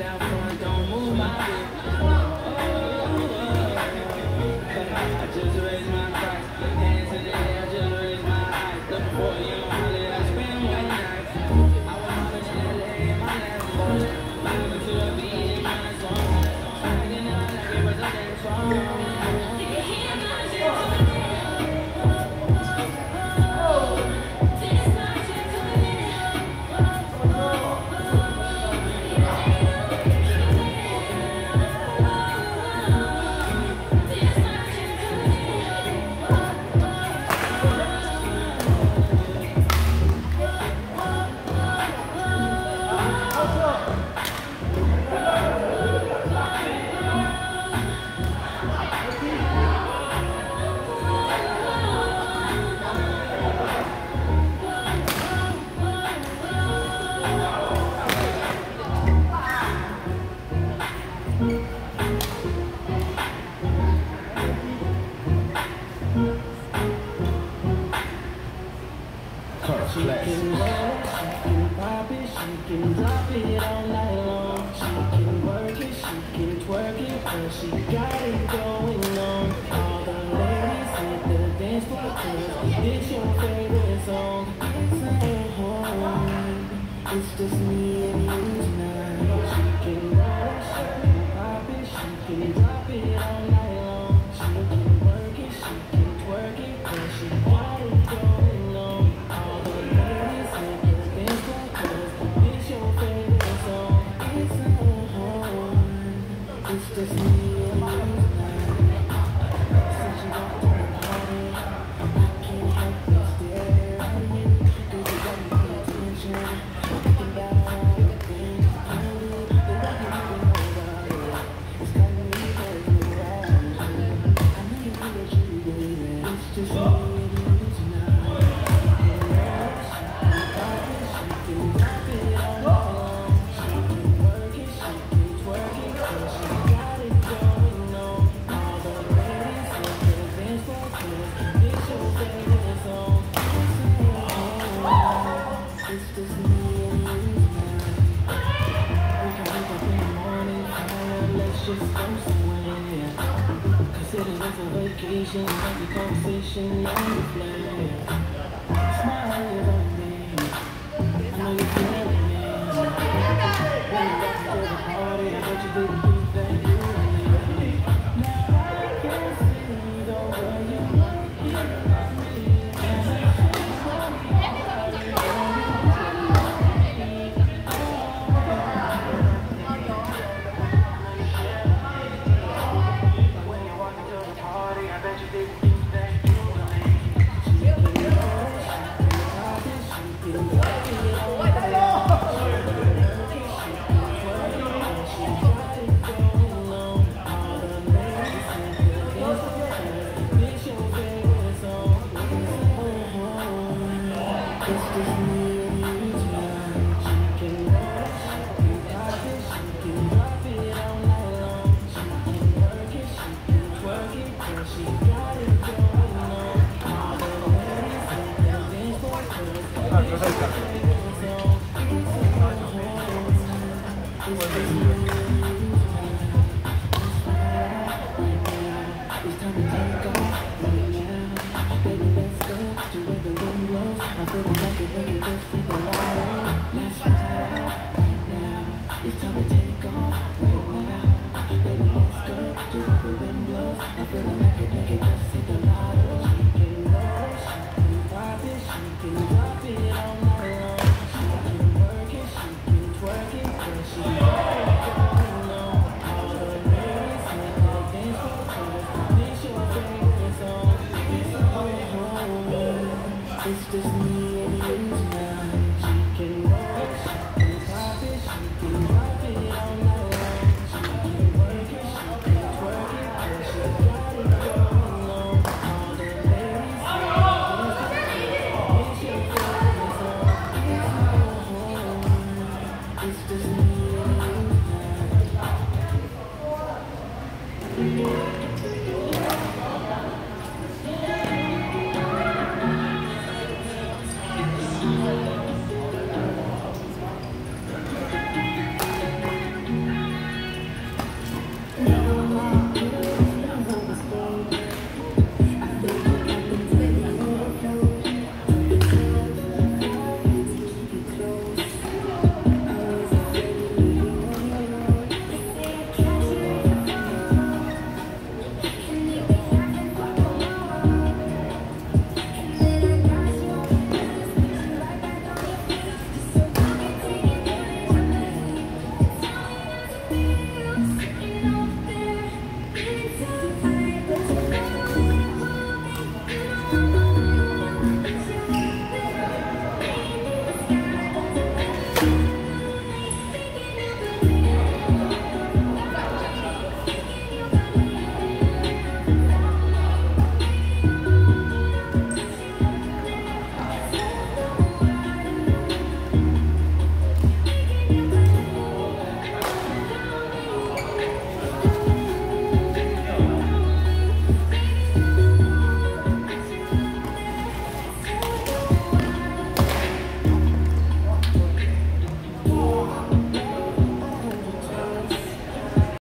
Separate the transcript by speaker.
Speaker 1: out front, don't move my whip. I just raised my price, hands in the air, I just raised my eyes. Looking for a young Holly, I spend one night. I was mobbing in LA in my Lambo, vibing to a beat in my zone. Swagging out like it was a dance song. She can roll, she can pop it, she can drop it all night long. She can work it, she can twerk it, but she got it going on. All the ladies hit the dance floor, 'cause it's your favorite song. It's just me and you tonight. She can roll, she can pop it, she can drop it all night long. She can work it, she can twerk it, but she got it going on. All the ladies hit the dance floor, 'cause it's your favorite song. It's on. It's just me and you tonight. Since you walked in the party, I can't help but stare at you. 'Cause you got me paying attention. Thinking about all the things you can do. The way you moving over it, it's got me mesmerized. I know you feel what you baby. It's just me and you tonight. She can roll, she can pop it, she can drop it all night long. She can work it, she can twerk it, 'cause she got it going on. All the ladies hit the dance floor, 'cause it's your favorite song. It's just me and you tonight. We can wake up in the morning, tired, let's just go somewhere. Consider this a vacation, like a conversation on the flare. Smile on me, I know you're feeling me. When you got to the party, I bet you didn't do that you need. Now I can see the way you like it. When you walk into the party, I bet you didn't do that you need. She can roll, she can pop it, she can drop it all night long. She can work it, she can twerk it, and she got it going on. All the ladies hit the dance floor, 'cause it's your favorite song. It's just me and you tonight. She can roll, she can pop it, she can drop it all night long. She can work it, she can twerk it, 'cause she got it going on. All the ladies hit the dance floor, 'cause it's your favorite song. It's just me and you tonight. It's time to take off right now. Baby, let's go to where the wind blows. I'm feeling like it when you just take a ride. Let's ride right now. It's time to take